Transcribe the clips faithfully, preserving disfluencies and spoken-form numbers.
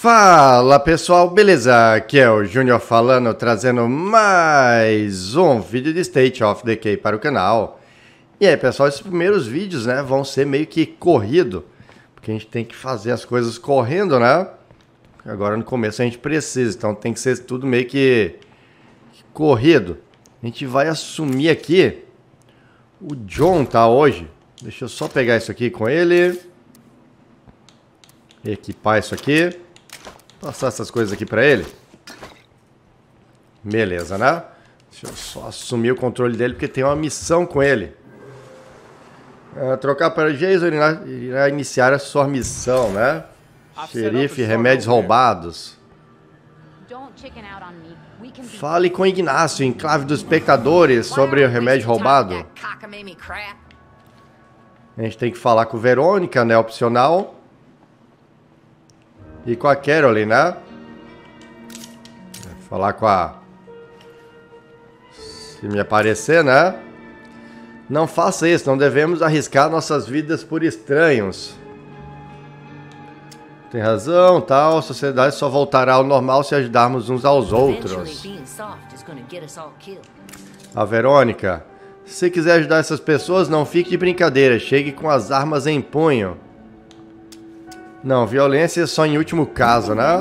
Fala pessoal, beleza? Aqui é o Júnior falando, trazendo mais um vídeo de State of Decay para o canal. E aí pessoal, esses primeiros vídeos, né, vão ser meio que corrido, porque a gente tem que fazer as coisas correndo, né? Agora no começo a gente precisa, então tem que ser tudo meio que corrido. A gente vai assumir aqui o John, tá, hoje. Deixa eu só pegar isso aqui com ele. Equipar isso aqui. Passar essas coisas aqui pra ele. Beleza, né? Deixa eu só assumir o controle dele, porque tem uma missão com ele. Uh, trocar para Jason irá, irá iniciar a sua missão, né? Xerife, remédios roubados. Fale com Ignacio, enclave dos espectadores, sobre o remédio roubado. A gente tem que falar com Verônica, né? Opcional. E com a Caroline, né? Falar com a... Se me aparecer, né? Não faça isso, não devemos arriscar nossas vidas por estranhos. Tem razão, tal. A sociedade só voltará ao normal se ajudarmos uns aos outros. A Verônica. Se quiser ajudar essas pessoas, não fique de brincadeira. Chegue com as armas em punho. Não, violência só em último caso, né?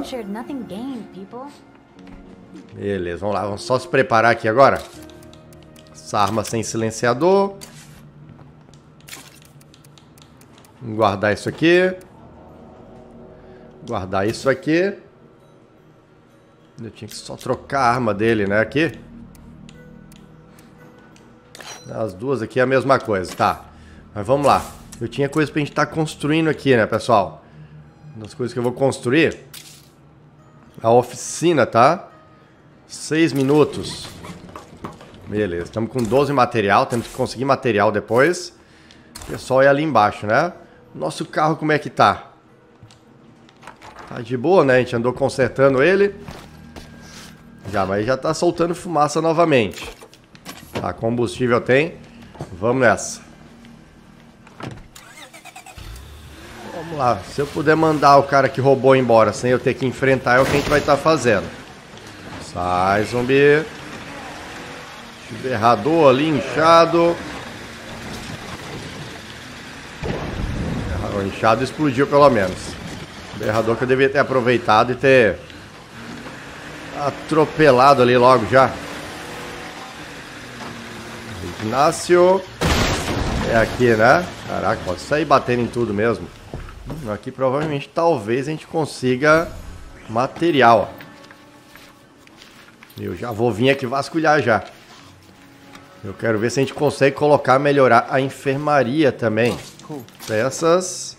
Beleza, vamos lá, vamos só se preparar aqui agora. Essa arma sem silenciador. Vamos guardar isso aqui. Guardar isso aqui. Eu tinha que só trocar a arma dele, né, aqui. As duas aqui é a mesma coisa, tá. Mas vamos lá. Eu tinha coisa pra gente estar construindo aqui, né, pessoal? Uma das coisas que eu vou construir. A oficina, tá? Seis minutos. Beleza, estamos com doze material. Temos que conseguir material depois. O pessoal é ali embaixo, né? Nosso carro como é que tá? Tá de boa, né? A gente andou consertando ele. Já, mas já tá soltando fumaça novamente. Tá, combustível tem. Vamos nessa. Vamos lá, se eu puder mandar o cara que roubou embora sem eu ter que enfrentar, é o que a gente vai estar fazendo. Sai, zumbi. Berrador ali, inchado. O inchado explodiu pelo menos. Berrador que eu devia ter aproveitado e ter atropelado ali logo já. Ignacio. É aqui, né? Caraca, pode sair batendo em tudo mesmo. Aqui provavelmente, talvez a gente consiga material. Eu já vou vir aqui vasculhar já. Eu quero ver se a gente consegue colocar, melhorar a enfermaria também. Peças.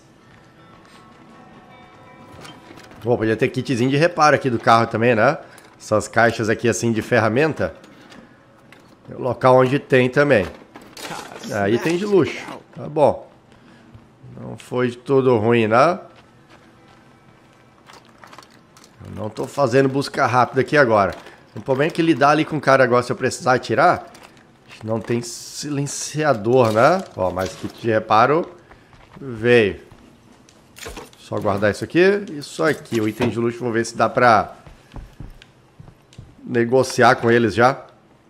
Bom, podia ter kitzinho de reparo aqui do carro também, né? Essas caixas aqui assim de ferramenta. É o local onde tem também. Aí tem de luxo. Tá bom. Não foi de tudo ruim, né? Eu não tô fazendo busca rápida aqui agora. O problema é que lidar ali com o cara agora, se eu precisar atirar, não tem silenciador, né? Ó, mas kit de reparo veio. Só guardar isso aqui. Isso aqui, o item de luxo, vou ver se dá pra negociar com eles já.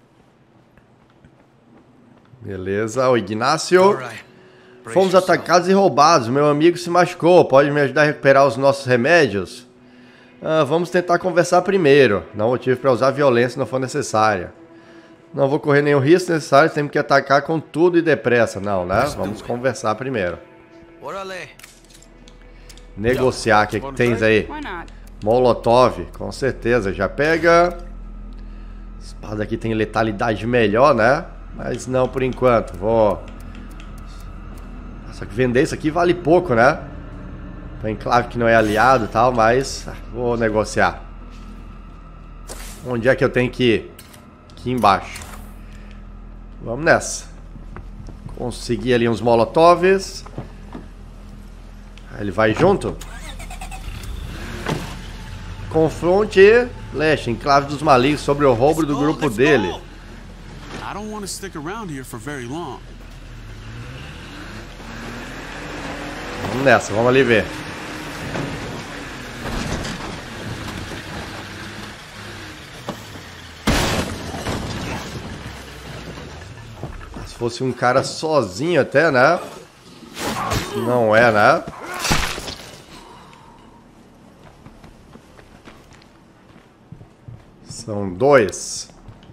Beleza, o Ignacio. Fomos atacados e roubados. Meu amigo se machucou. Pode me ajudar a recuperar os nossos remédios? Ah, vamos tentar conversar primeiro. Não motivo para usar violência se não for necessária. Não vou correr nenhum risco necessário. Temos que atacar com tudo e depressa. Não, né? Vamos conversar primeiro. Negociar. O que, que tens aí? Molotov. Com certeza. Já pega. A espada aqui tem letalidade melhor, né? Mas não por enquanto. Vou... Só que vender isso aqui vale pouco, né? Tem claro que não é aliado e tal, mas vou negociar. Onde é que eu tenho que ir? Aqui embaixo. Vamos nessa. Consegui ali uns molotovs. Ele vai junto. Confronte Lash, enclave dos malignos, sobre o roubo do grupo dele. Vamos nessa, vamos ali ver. fosse um cara sozinho até, né? Não é, né? São dois.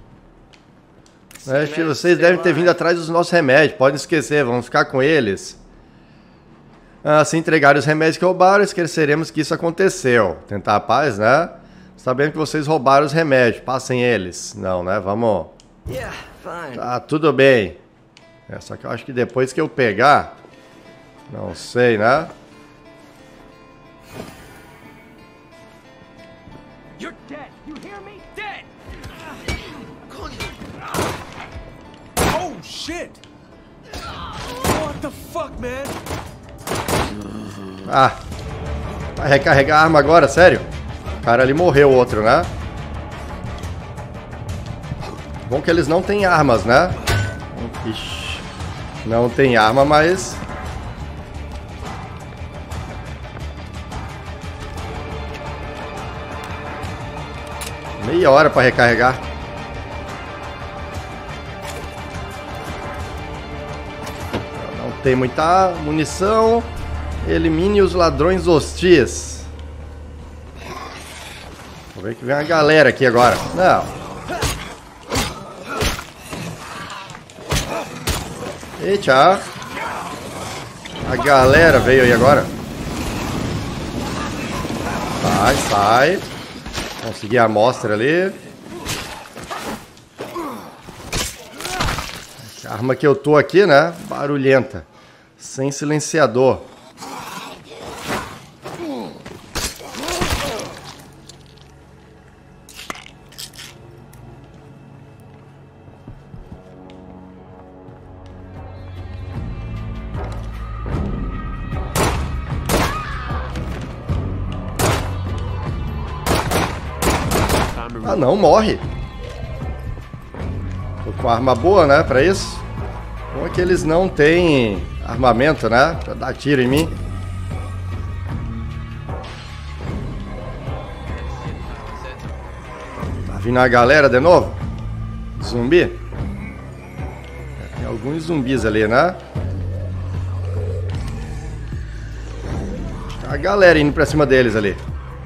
Acho que vocês devem ter vindo atrás dos nossos remédios. Podem esquecer, vamos ficar com eles. Ah, se entregarem os remédios que roubaram, esqueceremos que isso aconteceu. Tentar a paz, né? Sabendo que vocês roubaram os remédios. Passem eles. Não, né? Vamos... Tá, tudo bem. É, só que eu acho que depois que eu pegar... Não sei, né? You're dead. You hear me? Dead. Oh shit. What the fuck, man? Ah. Vai recarregar a arma agora, sério? O cara ali morreu, o outro, né? Bom que eles não têm armas, né? Ixi. Não tem arma, mas... Meia hora para recarregar. Não tem muita munição. Elimine os ladrões hostis. Vou ver que vem uma galera aqui agora. Não. Eita. A galera veio aí agora. Sai, sai. Consegui a amostra ali. A arma que eu tô aqui, né? Barulhenta. Sem silenciador. Ah não, morre. Tô com arma boa, né, pra isso. Bom é que eles não têm armamento, né, pra dar tiro em mim. Tá vindo a galera de novo? Zumbi? Tem alguns zumbis ali, né? A galera indo pra cima deles ali.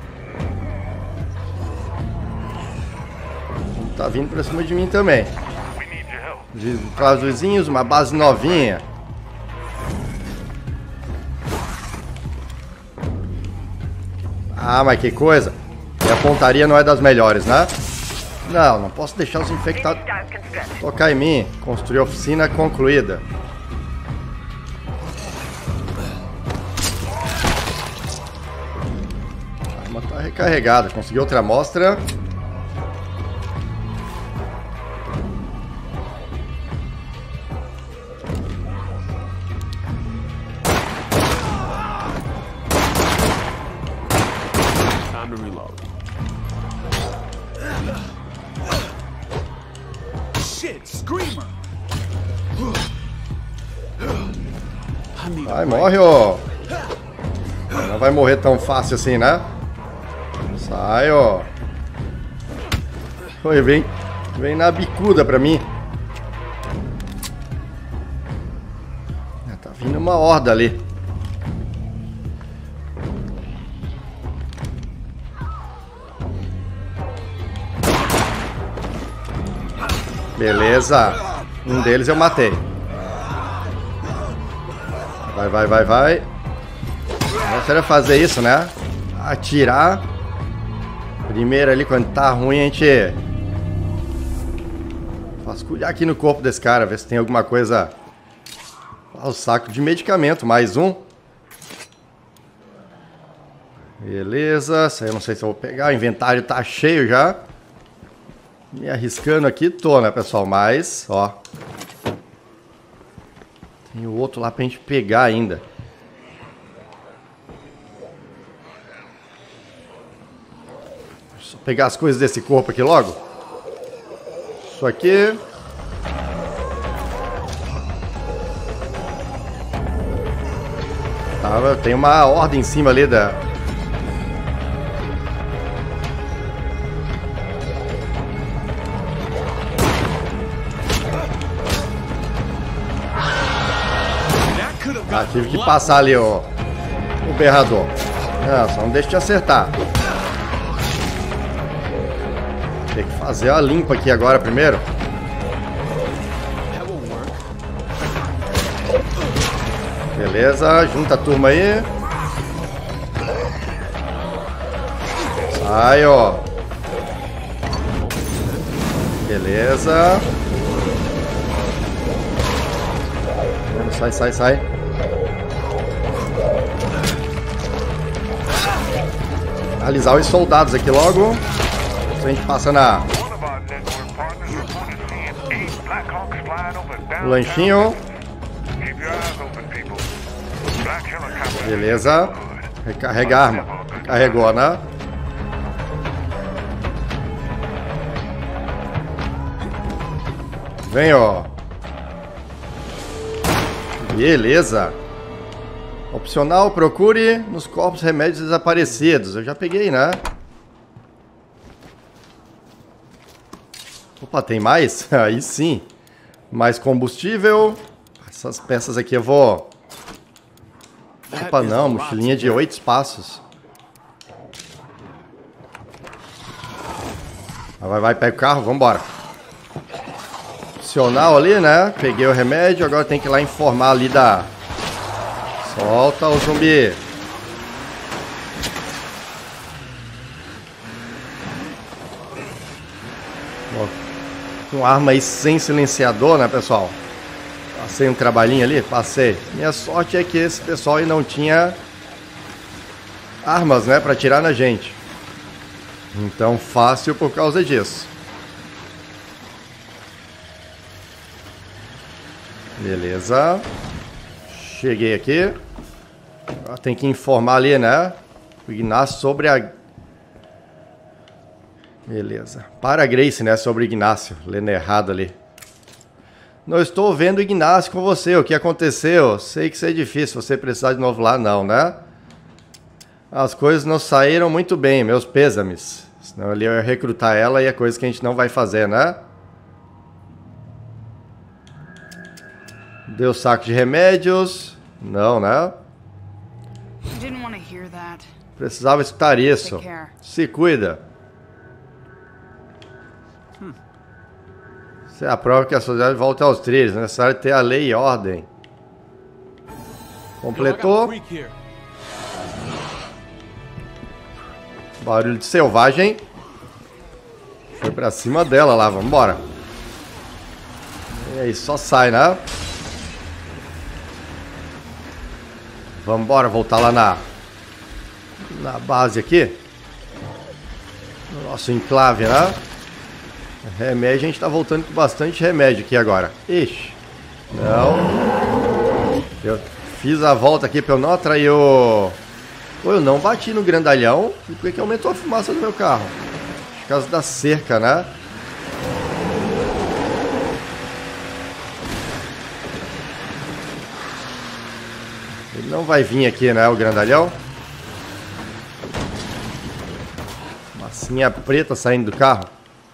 Tá vindo pra cima de mim também. Para os vizinhos, uma base novinha. Ah, mas que coisa. E a pontaria não é das melhores, né? Não, não posso deixar os infectados tocar em mim. Construir oficina concluída. A arma tá recarregada. Consegui outra amostra. Vai, morre, ó. Não vai morrer tão fácil assim, né? Sai, ó. Oi, vem, vem na bicuda pra mim. Tá vindo uma horda ali. Beleza. Um deles eu matei. Vai, vai, vai, vai. Não seria fazer isso, né? Atirar. Primeiro ali, quando tá ruim, a gente vasculhar aqui no corpo desse cara, ver se tem alguma coisa. Ah, o saco de medicamento, mais um. Beleza, isso aí eu não sei se eu vou pegar. O inventário tá cheio já. Me arriscando aqui, tô, né, pessoal? Mas, ó. Tem o outro lá pra gente pegar ainda. Deixa eu só pegar as coisas desse corpo aqui logo. Isso aqui. Tá, tem uma ordem em cima ali da... Ah, tive que passar ali o, o berrador. Não, só não deixa de acertar. Tem que fazer a limpa aqui agora primeiro. Beleza, junta a turma aí. Sai, ó. Beleza. Sai, sai, sai. Analisar os soldados aqui logo. A gente passa na... O lanchinho. Beleza. Recarrega a arma. Carregou, né? Vem, ó. Beleza. Opcional, procure nos corpos remédios desaparecidos. Eu já peguei, né? Opa, tem mais? Aí sim. Mais combustível. Essas peças aqui eu vou... Opa, não. Mochilinha de oito espaços. Vai, vai, vai. Pega o carro. Vambora. Opcional ali, né? Peguei o remédio. Agora tem que ir lá informar ali da... Solta o zumbi. Com arma aí sem silenciador, né, pessoal? Passei um trabalhinho ali, passei. Minha sorte é que esse pessoal aí não tinha armas, né, pra atirar na gente. Então, fácil por causa disso. Beleza. Cheguei aqui. Agora tem que informar ali, né? O Ignacio sobre a... Beleza. Para a Grace, né? Sobre o Ignacio. Lendo errado ali. Não estou vendo o Ignacio com você. O que aconteceu? Sei que isso é difícil. Você precisar de novo lá, não, né? As coisas não saíram muito bem. Meus pêsames. Senão ele ia recrutar ela e é coisa que a gente não vai fazer, né? Deu saco de remédios. Não, né? Precisava escutar isso. Se cuida. Isso é a prova que a sociedade volta aos trilhos. É necessário ter a lei e ordem. Completou. Barulho de selvagem. Foi pra cima dela lá. Vambora. E aí, só sai, né? Vambora, voltar lá na... Na base aqui. No nosso enclave, né? Remédio, a gente tá voltando com bastante remédio aqui agora. Ixi. Não. Eu fiz a volta aqui pra eu não atrair o... Pô, eu não bati no grandalhão. E por que aumentou a fumaça do meu carro? Por causa da cerca, né? Ele não vai vir aqui, né, o grandalhão? Massinha preta saindo do carro.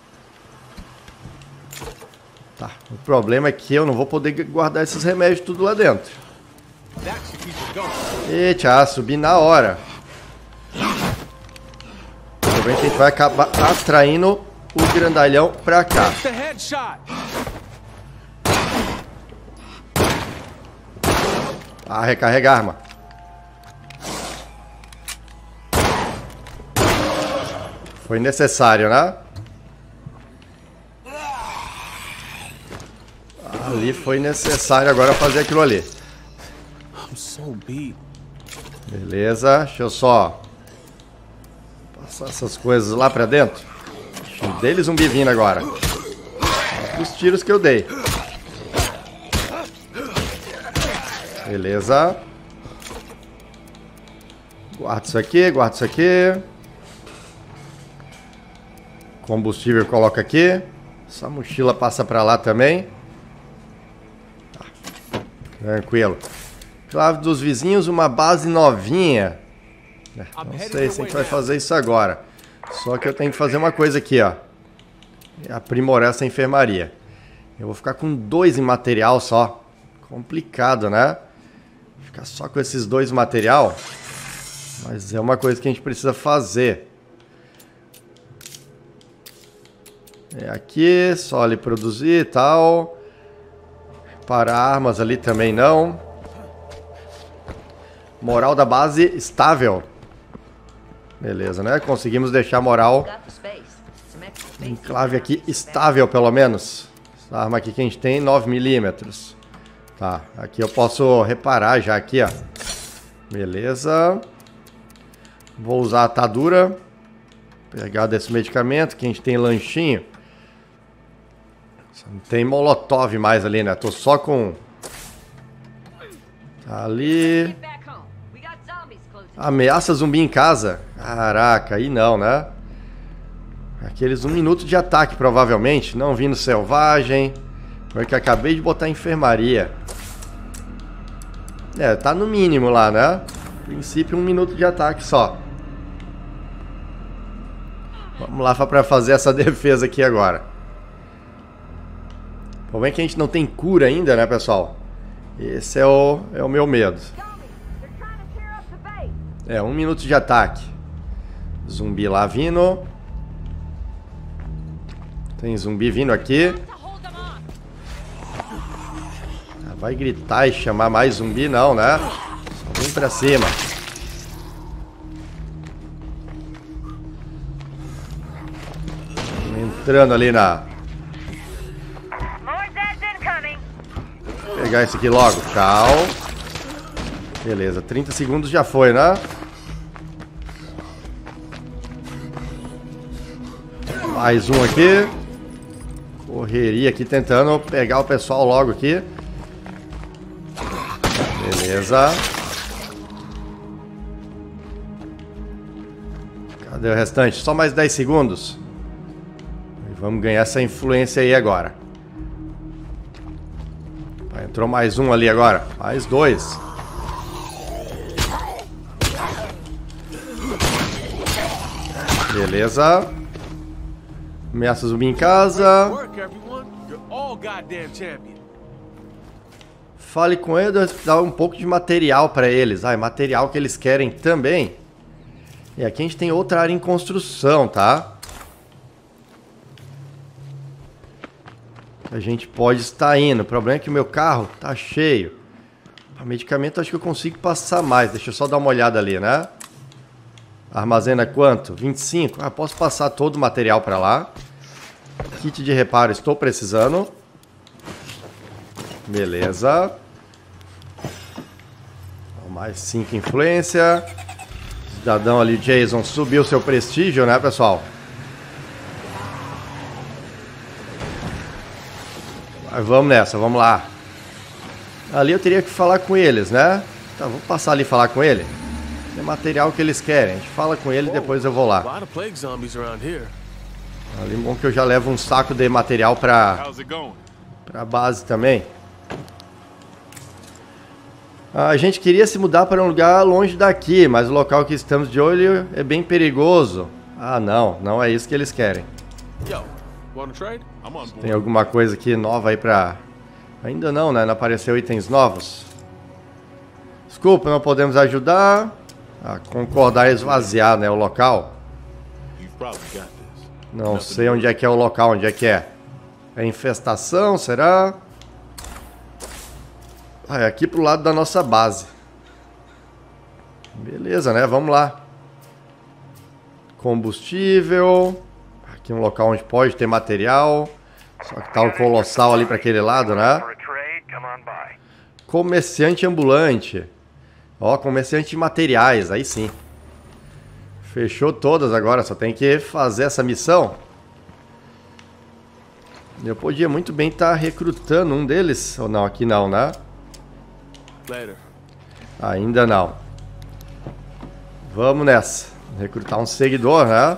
Tá, o problema é que eu não vou poder guardar esses remédios tudo lá dentro. Eita, subi na hora. Provavelmente a gente vai acabar atraindo o grandalhão pra cá. Ah, recarrega a arma. Foi necessário, né? Ali foi necessário agora fazer aquilo ali. Beleza, deixa eu só passar essas coisas lá pra dentro. Dei zumbi vindo agora. Os tiros que eu dei. Beleza. Guarda isso aqui, guarda isso aqui. Combustível coloca aqui. Essa mochila passa pra lá também. Tá. Tranquilo. Clave dos vizinhos, uma base novinha. Não sei se a gente vai fazer isso agora. Só que eu tenho que fazer uma coisa aqui, ó. Aprimorar essa enfermaria. Eu vou ficar com dois em material só. Complicado, né? ficar só com esses dois material. Mas é uma coisa que a gente precisa fazer. É aqui, só ali produzir e tal. Para armas ali também não. Moral da base estável. Beleza, né? Conseguimos deixar a moral enclave aqui estável, pelo menos. Essa arma aqui que a gente tem, nove milímetros. Tá, aqui eu posso reparar já aqui, ó. Beleza. Vou usar a atadura. Pegar desse medicamento, que a gente tem lanchinho. Não tem molotov mais ali, né? Tô só com... Tá ali... Ameaça zumbi em casa. Caraca, aí não, né? Aqueles um minuto de ataque, provavelmente. Não vindo selvagem. Porque acabei de botar enfermaria. É, tá no mínimo lá, né? A princípio, um minuto de ataque só. Vamos lá pra fazer essa defesa aqui agora. O problema é que a gente não tem cura ainda, né, pessoal? Esse é o, é o meu medo. É, um minuto de ataque. Zumbi lá vindo. Tem zumbi vindo aqui. Vai gritar e chamar mais zumbi, não, né? Só vem pra cima. Entrando ali na... Vou pegar esse aqui logo. Tchau. Beleza, trinta segundos já foi, né? Mais um aqui. Correria aqui tentando pegar o pessoal logo aqui. Beleza. Cadê o restante? Só mais dez segundos. E vamos ganhar essa influência aí agora. Entrou mais um ali agora. Mais dois. Beleza. Ameaça zumbi em casa. Fale com eles, dá um pouco de material para eles. Ah, é material que eles querem também. E aqui a gente tem outra área em construção, tá? A gente pode estar indo. O problema é que o meu carro tá cheio. Para medicamento acho que eu consigo passar mais. Deixa eu só dar uma olhada ali, né? Armazena quanto? vinte e cinco? Ah, posso passar todo o material para lá. Kit de reparo, estou precisando. Beleza. Mais cinco influência. Cidadão ali, Jason, subiu seu prestígio, né, pessoal? Mas vamos nessa, vamos lá. Ali eu teria que falar com eles, né? Tá, vou passar ali e falar com ele. Tem material que eles querem. A gente fala com ele e depois eu vou lá. Ali bom que eu já levo um saco de material pra, pra base também. A gente queria se mudar para um lugar longe daqui, mas o local que estamos de olho é bem perigoso. Ah, não. Não é isso que eles querem. Tem alguma coisa aqui nova aí pra... Ainda não, né? Não apareceu itens novos. Desculpa, não podemos ajudar. A concordar e esvaziar, né? O local. Não sei onde é que é o local, onde é que é. É infestação, será? Ah, é aqui pro lado da nossa base. Beleza, né? Vamos lá. Combustível. Aqui um local onde pode ter material. Só que tá o colossal ali para aquele lado, né? Comerciante ambulante. Ó, comerciante de materiais, aí sim. Fechou todas agora, só tem que fazer essa missão. Eu podia muito bem estar recrutando um deles. Ou não, aqui não, né? Ainda não. Vamos nessa. Recrutar um seguidor, né?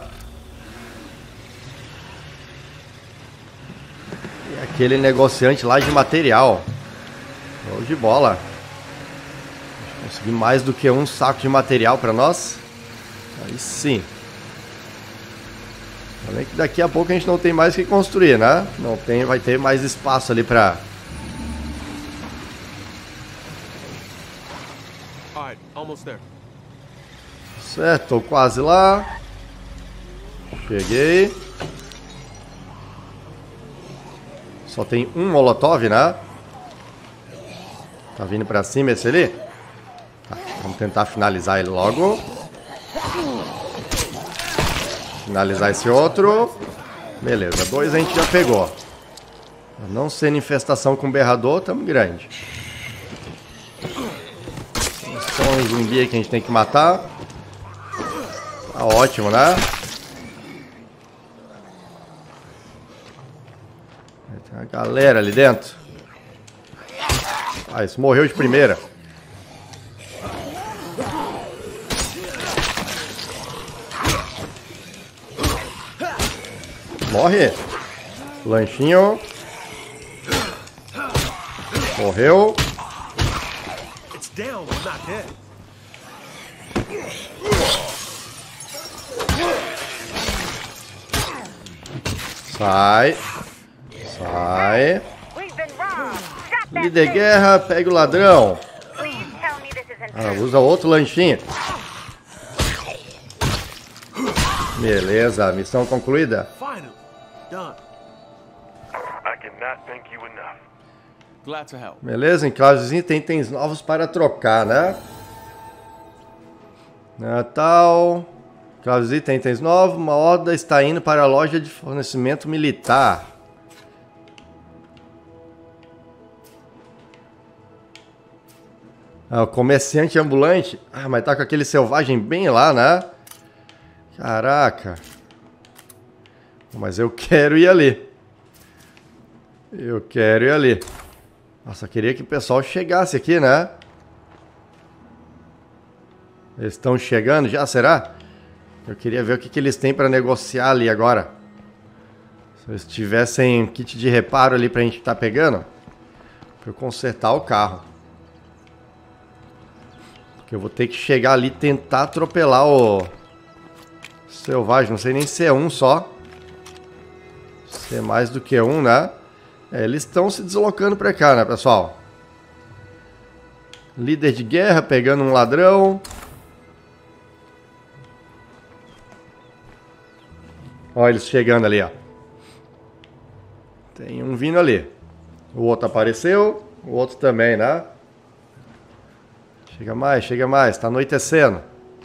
E aquele negociante lá de material. Show de bola. Consegui mais do que um saco de material para nós. Aí sim. Olha que daqui a pouco a gente não tem mais o que construir, né? Não tem, vai ter mais espaço ali para Alright, almost there. Certo, tô quase lá. Cheguei. Só tem um molotov, né? Tá vindo pra cima esse ali? Tá, vamos tentar finalizar ele logo. Finalizar esse outro. Beleza, dois a gente já pegou. Não sendo infestação com berrador, tamo grande. Só um zumbi aí que a gente tem que matar. Tá ótimo, né? Tem uma galera ali dentro. Ah, esse morreu de primeira. Morre. Lanchinho. Morreu. Sai. Sai. Líder guerra, pega o ladrão. Ah, usa outro lanchinho. Beleza, missão concluída. Beleza, enclaves e itens novos para trocar, né? Natal. Enclaves e itens novos. Uma horda está indo para a loja de fornecimento militar. Ah, o comerciante ambulante. Ah, mas tá com aquele selvagem bem lá, né? Caraca. Mas eu quero ir ali. Eu quero ir ali. Nossa, eu queria que o pessoal chegasse aqui, né? Eles estão chegando já, será? Eu queria ver o que, que eles têm para negociar ali agora. Se eles tivessem um kit de reparo ali pra gente estar pegando. Pra eu consertar o carro. Porque eu vou ter que chegar ali e tentar atropelar o selvagem. Não sei nem se é um só. Se é mais do que um, né? É, eles estão se deslocando pra cá, né, pessoal? Líder de guerra pegando um ladrão. Olha eles chegando ali, ó. Tem um vindo ali. O outro apareceu. O outro também, né? Chega mais, chega mais. Tá anoitecendo.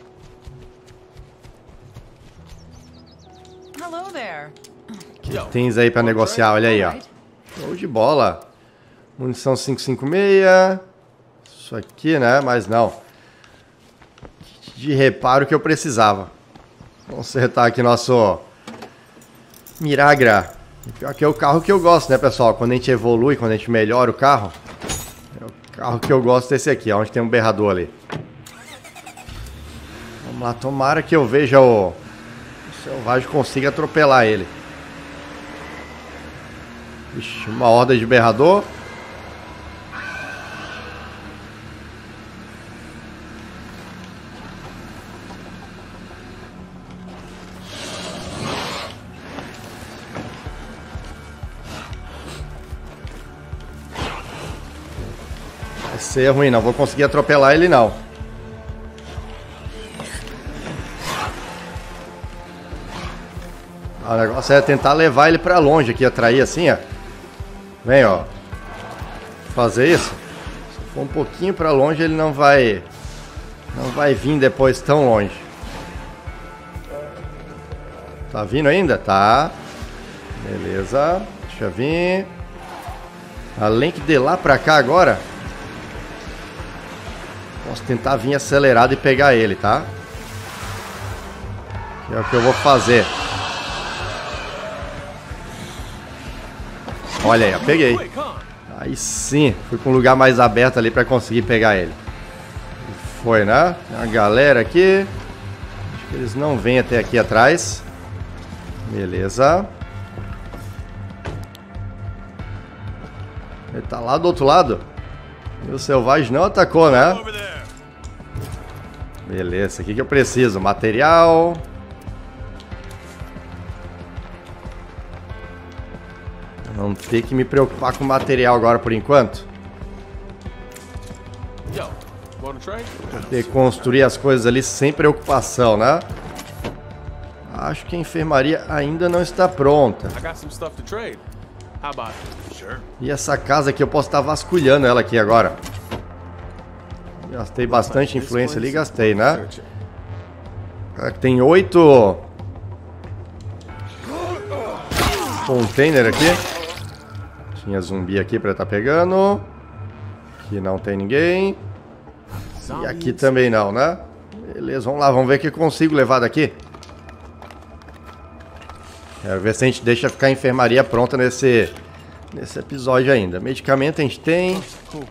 O que tens aí pra negociar? Olha aí, ó. Show de bola. Munição cinco cinco seis. Isso aqui, né? Mas não. Kit de reparo que eu precisava. Vamos consertar aqui nosso Miragra. Pior que é o carro que eu gosto, né, pessoal? Quando a gente evolui, quando a gente melhora o carro. É o carro que eu gosto desse aqui, ó, onde tem um berrador ali. Vamos lá, tomara que eu veja o, o selvagem consiga atropelar ele. Ixi, uma horda de berrador. Vai ser ruim, não vou conseguir atropelar ele não. O negócio é tentar levar ele pra longe aqui, atrair assim, ó. Vem, ó. Fazer isso. Se for um pouquinho pra longe, ele não vai... Não vai vir depois tão longe. Tá vindo ainda? Tá. Beleza. Deixa eu vir. Além que de lá pra cá agora... Posso tentar vir acelerado e pegar ele, tá? Que é o que eu vou fazer. Olha aí, ó, peguei. Aí sim, fui para um lugar mais aberto ali para conseguir pegar ele. Foi, né? Tem uma galera aqui. Acho que eles não vêm até aqui atrás. Beleza. Ele tá lá do outro lado. E o selvagem não atacou, né? Beleza, o que que eu preciso? Material. Não ter que me preocupar com material agora por enquanto. Poder construir as coisas ali sem preocupação, né? Acho que a enfermaria ainda não está pronta. E essa casa aqui, eu posso estar vasculhando ela aqui agora. Gastei bastante influência ali, gastei, né? Tem oito container aqui. Tinha zumbi aqui pra estar pegando. Aqui não tem ninguém. E aqui também não, né? Beleza, vamos lá, vamos ver o que eu consigo levar daqui. Quero ver se a gente deixa ficar a enfermaria pronta nesse, nesse episódio ainda. Medicamento a gente tem.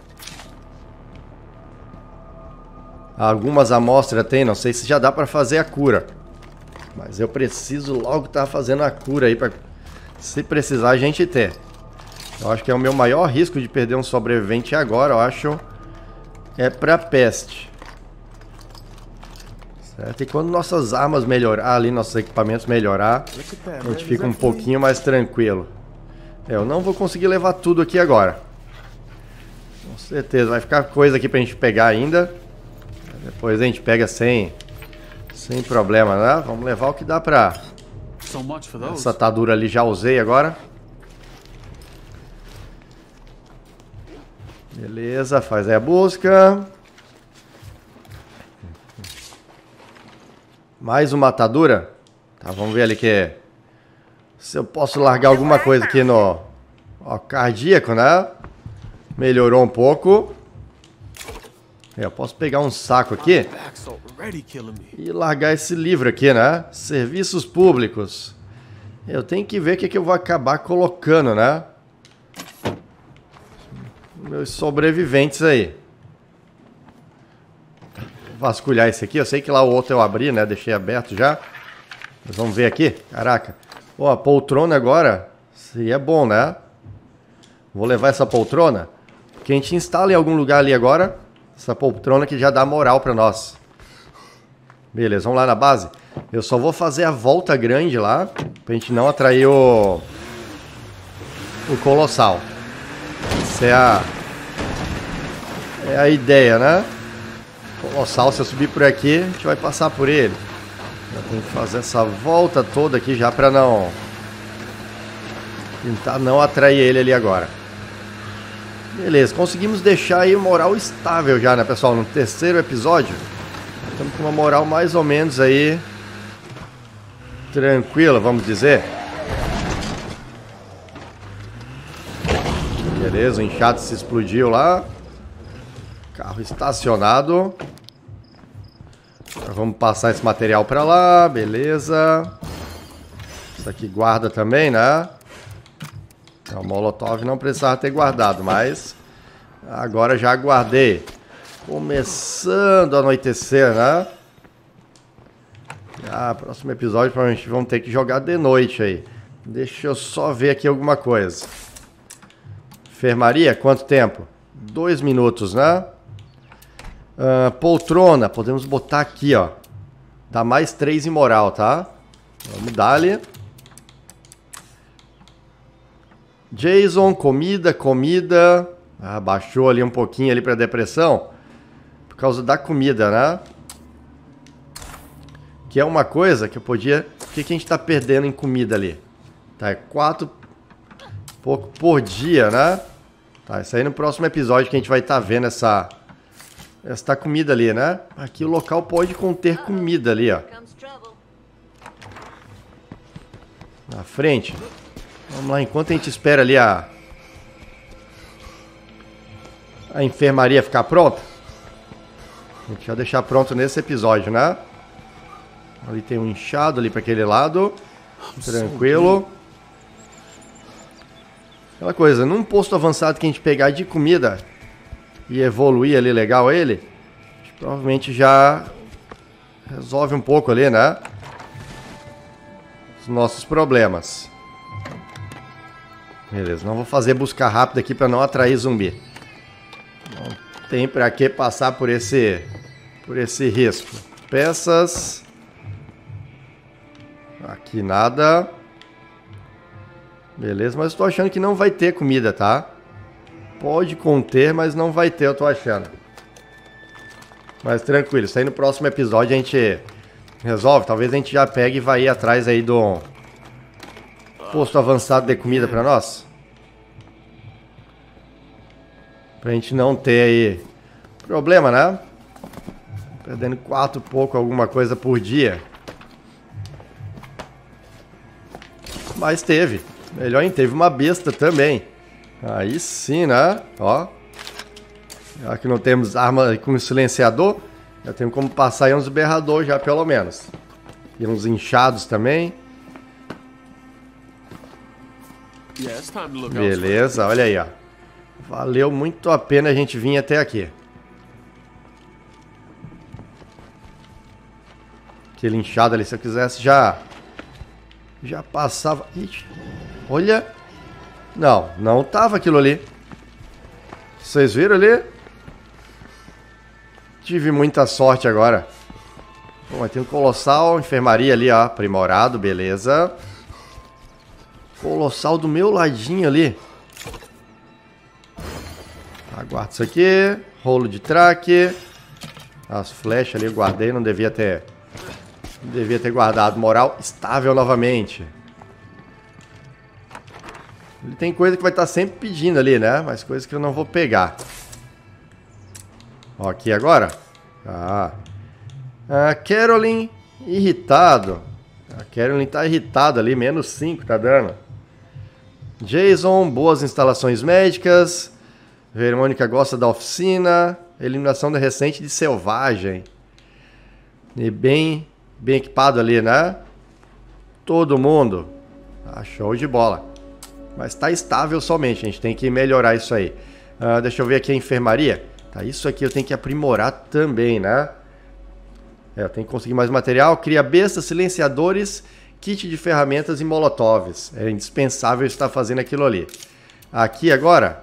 Algumas amostras tem, não sei se já dá pra fazer a cura. Mas eu preciso logo estar fazendo a cura aí pra, se precisar, a gente ter. Eu acho que é o meu maior risco de perder um sobrevivente agora, eu acho, é pra peste. Certo? E quando nossas armas melhorar ali, nossos equipamentos melhorar, a gente fica um pouquinho mais tranquilo. É, eu não vou conseguir levar tudo aqui agora. Com certeza, vai ficar coisa aqui pra gente pegar ainda. Depois a gente pega sem, sem problema, né? Vamos levar o que dá pra... Essa atadura ali já usei agora. Beleza, faz aí a busca. Mais uma atadura? Tá, vamos ver ali que... Se eu posso largar alguma coisa aqui no... Ó, cardíaco, né? Melhorou um pouco. Eu posso pegar um saco aqui e largar esse livro aqui, né? Serviços públicos. Eu tenho que ver o que, que eu vou acabar colocando, né? Meus sobreviventes aí. Vou vasculhar esse aqui. Eu sei que lá o outro eu abri, né? Deixei aberto já. Mas vamos ver aqui. Caraca. Ó, a poltrona agora seria bom, né? Vou levar essa poltrona. Que a gente instala em algum lugar ali agora. Essa poltrona que já dá moral pra nós. Beleza, vamos lá na base. Eu só vou fazer a volta grande lá, pra gente não atrair o... O Colossal. Essa é a... É a ideia, né? Colossal, se eu subir por aqui, a gente vai passar por ele. Eu tenho que fazer essa volta toda aqui já pra não... Tentar não atrair ele ali agora. Beleza, conseguimos deixar aí o moral estável já, né, pessoal? No terceiro episódio, estamos com uma moral mais ou menos aí tranquila, vamos dizer. Beleza, o enxado se explodiu lá. Carro estacionado. Agora vamos passar esse material para lá, beleza. Isso aqui guarda também, né? O Molotov não precisava ter guardado, mas agora já guardei. Começando a anoitecer, né? Ah, próximo episódio provavelmente vamos ter que jogar de noite aí. Deixa eu só ver aqui alguma coisa. Enfermaria, quanto tempo? Dois minutos, né? Uh, poltrona, podemos botar aqui, ó. Dá mais três em moral, tá? Vamos dar ali. Jason, comida, comida. Ah, baixou ali um pouquinho ali para depressão. Por causa da comida, né? Que é uma coisa que eu podia... O que, que a gente tá perdendo em comida ali? Tá, é quatro pouco por dia, né? Tá, isso aí no próximo episódio que a gente vai estar tá vendo essa... Essa comida ali, né? Aqui o local pode conter comida ali, ó. Na frente. Vamos lá, enquanto a gente espera ali a... A enfermaria ficar pronta. A gente vai deixar pronto nesse episódio, né? Ali tem um inchado ali para aquele lado. Tranquilo. Aquela coisa, num posto avançado que a gente pegar de comida e evoluir ali legal ele, a gente provavelmente já resolve um pouco ali, né? Os nossos problemas. Beleza, não vou fazer busca rápida aqui para não atrair zumbi. Não tem para que passar por esse por esse risco. Peças. Aqui nada. Beleza, mas estou achando que não vai ter comida, tá? Pode conter, mas não vai ter, eu tô achando. Mas tranquilo, isso aí no próximo episódio a gente resolve. Talvez a gente já pegue e vai ir atrás aí do posto avançado de comida pra nós. Pra gente não ter aí problema, né? Perdendo quatro pouco alguma coisa por dia. Mas teve. Melhor ainda, teve uma besta também. Aí sim, né? Ó. Já que não temos arma com silenciador, já temos como passar aí uns berrador já, pelo menos. E uns inchados também. Beleza, olha aí, ó. Valeu muito a pena a gente vir até aqui. Aquele inchado ali, se eu quisesse já... Já passava... Ixi, olha... Não, não tava aquilo ali. Vocês viram ali? Tive muita sorte agora. Bom, tem um colossal, enfermaria ali, ó. Aprimorado, beleza. Colossal do meu ladinho ali. Aguardo isso aqui. Rolo de traque. As flechas ali eu guardei, não devia ter... Não devia ter guardado. Moral estável novamente. Ele tem coisa que vai estar sempre pedindo ali, né? Mas coisa que eu não vou pegar. Ó, aqui agora. Ah. A Caroline irritado. A Caroline tá irritada ali. Menos cinco tá dando. Jason, boas instalações médicas. Verônica gosta da oficina. Eliminação da recente de selvagem. E bem, bem equipado ali, né? Todo mundo. Ah, show de bola. Mas tá estável somente. A gente tem que melhorar isso aí. Ah, deixa eu ver aqui a enfermaria. Tá, isso aqui eu tenho que aprimorar também, né? É, eu tenho que conseguir mais material. Cria bestas, silenciadores, kit de ferramentas e molotovs. É indispensável estar fazendo aquilo ali. Aqui agora...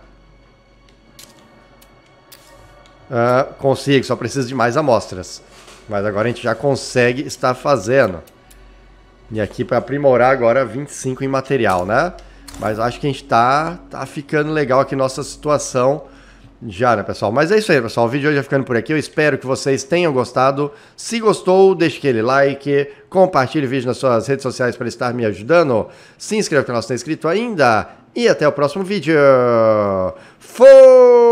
Uh, consigo, só preciso de mais amostras. Mas agora a gente já consegue estar fazendo. E aqui para aprimorar agora vinte e cinco em material, né? Mas acho que a gente tá, tá ficando legal aqui nossa situação já, né, pessoal? Mas é isso aí, pessoal. O vídeo de hoje vai ficando por aqui. Eu espero que vocês tenham gostado. Se gostou, deixe aquele like, compartilhe o vídeo nas suas redes sociais para estar me ajudando. Se inscreva no canal se não é inscrito ainda. E até o próximo vídeo. Fui!